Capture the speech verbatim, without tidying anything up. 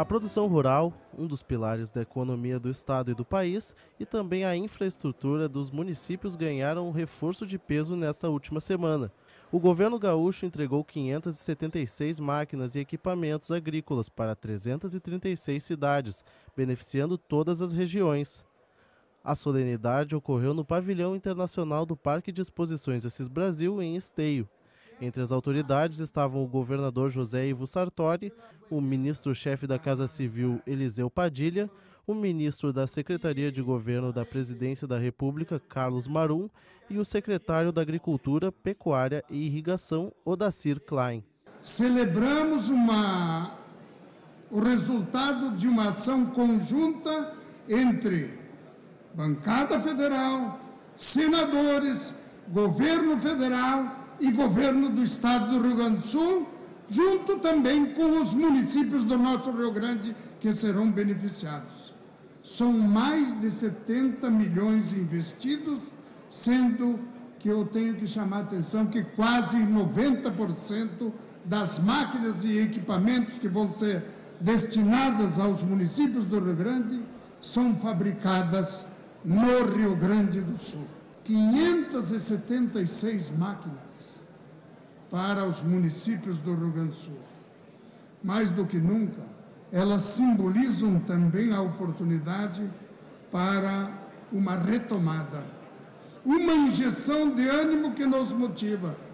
A produção rural, um dos pilares da economia do estado e do país, e também a infraestrutura dos municípios ganharam um reforço de peso nesta última semana. O governo gaúcho entregou quinhentas e setenta e seis máquinas e equipamentos agrícolas para trezentas e trinta e seis cidades, beneficiando todas as regiões. A solenidade ocorreu no Pavilhão Internacional do Parque de Exposições Assis Brasil, em Esteio. Entre as autoridades estavam o governador José Ivo Sartori, o ministro-chefe da Casa Civil Eliseu Padilha, o ministro da Secretaria de Governo da Presidência da República, Carlos Marum, e o secretário da Agricultura, Pecuária e Irrigação, Odacir Klein. Celebramos uma, o resultado de uma ação conjunta entre bancada federal, senadores, governo federal e governo do estado do Rio Grande do Sul, junto também com os municípios do nosso Rio Grande que serão beneficiados. São mais de setenta milhões investidos, sendo que eu tenho que chamar a atenção que quase noventa por cento das máquinas e equipamentos que vão ser destinadas aos municípios do Rio Grande são fabricadas no Rio Grande do Sul. quinhentas e setenta e seis máquinas para os municípios do Rio Grande do Sul. Mais do que nunca, elas simbolizam também a oportunidade para uma retomada, uma injeção de ânimo que nos motiva